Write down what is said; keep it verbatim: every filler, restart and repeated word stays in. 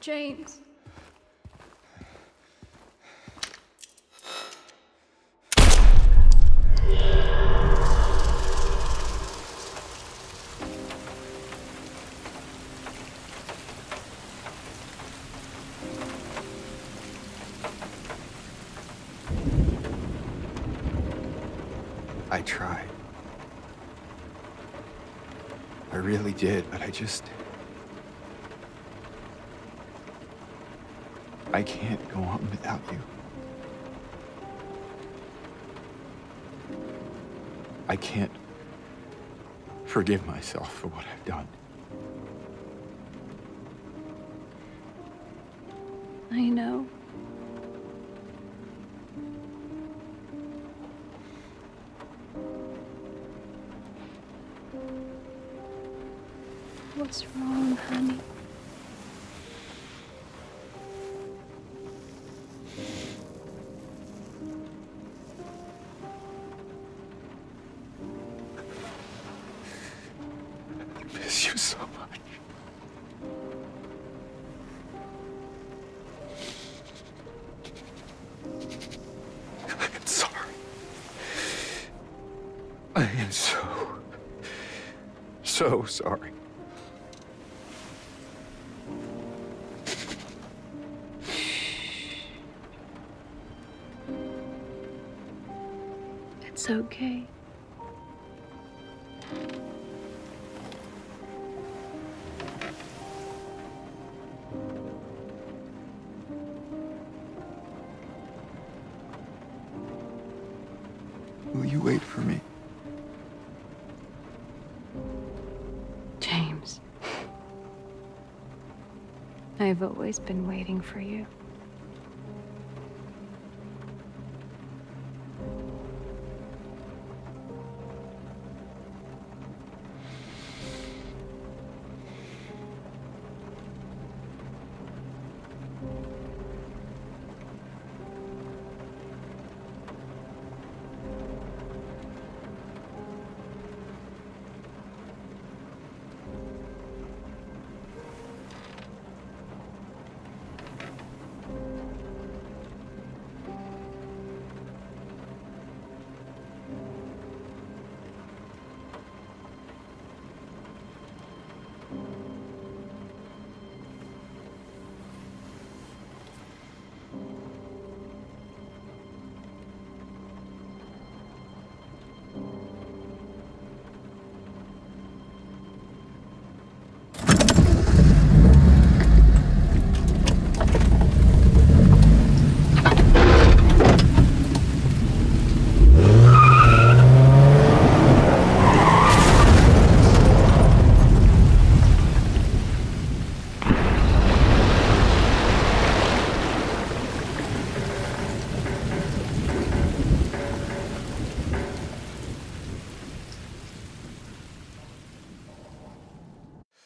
James. I tried. I really did, but I just... I can't go on without you. I can't forgive myself for what I've done. I know. What's wrong, honey? I miss you so much. I'm sorry. I am so, so sorry. It's okay. Will you wait for me? James. I've always been waiting for you.